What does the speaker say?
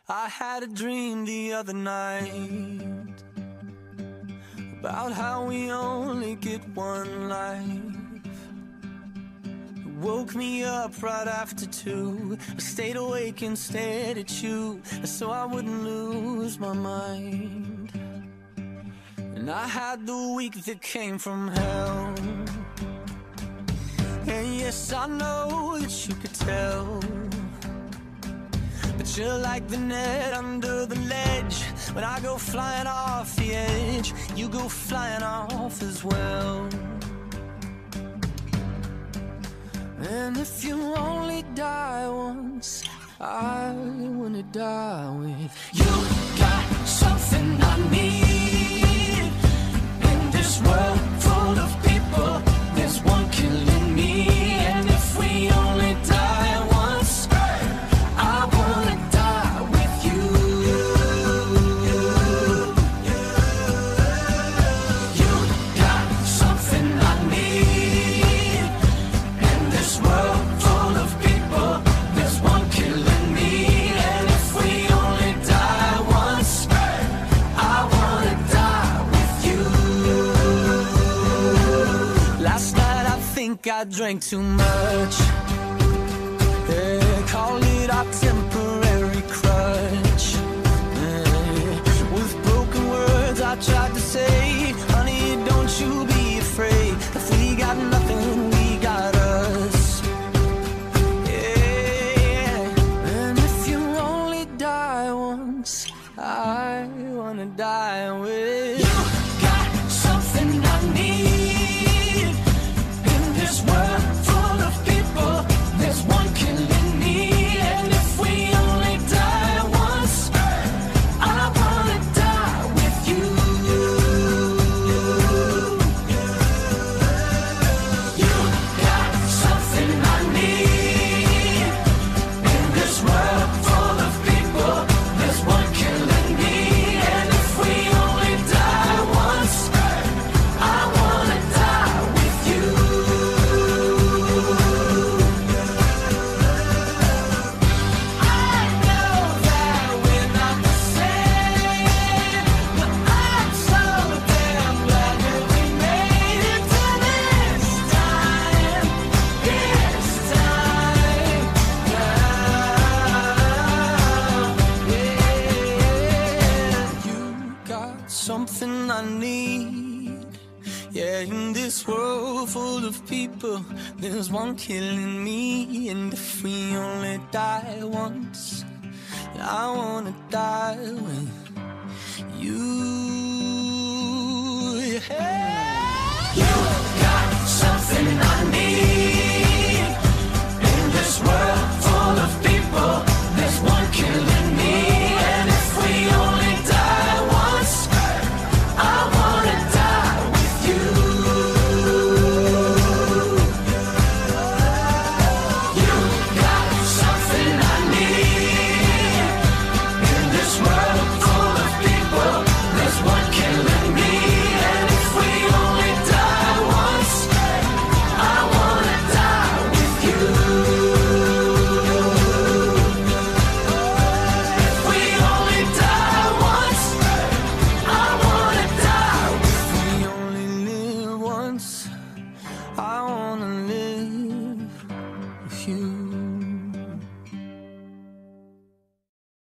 I had a dream the other night about how we only get one life. It woke me up right after 2. I stayed awake and stared at you so I wouldn't lose my mind. And I had the week that came from hell. And yes, I know that you could tell, but you're like the net under the ledge. When I go flying off the edge, you go flying off as well. And if you only die once, I wanna die with you. Got something I need in this world full of people. There's one killing me, and if we only die once, I wanna die with you. You got something I need in this world full of people. There's one killing me, and if we only die once, I wanna die with you. Last night I think I drank too much. Yeah, call it our temporary crutch. Yeah, with broken words I tried to say, honey, don't you be afraid. If we got nothing, we got us. Yeah, and if you only die once, I wanna die with you. Got something I need in this world full of people. There's one killing me, and if we only die once, I wanna die with you. You got something I need in this world full of people. There's one killing me, and if we only die once, I wanna die with you. I know that we're not the same, but I'm so damn glad that we made it to this time. This time now. Yeah, you got something I need. Yeah, in this world full of people, there's one killing me, and if we only die once, I wanna die with you.